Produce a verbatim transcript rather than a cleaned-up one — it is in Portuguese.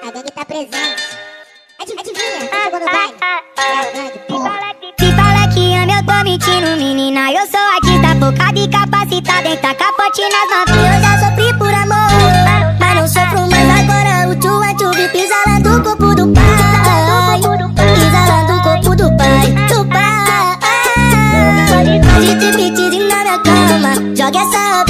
A gangue tá presente. Adivinha? Quem chegou no baile? É a gangue, porra. Se fala que ama, eu tô mentindo, menina. Eu sou artista focada e capacitada em tacar pote nas novinhas. Eu já sofri por amor, mas não sofro mais agora. O tchu é tchu, vi pisa lá do corpo do pai. Pisa lá do corpo do pai, do pai. Pode te pedir na minha cama. Joga essa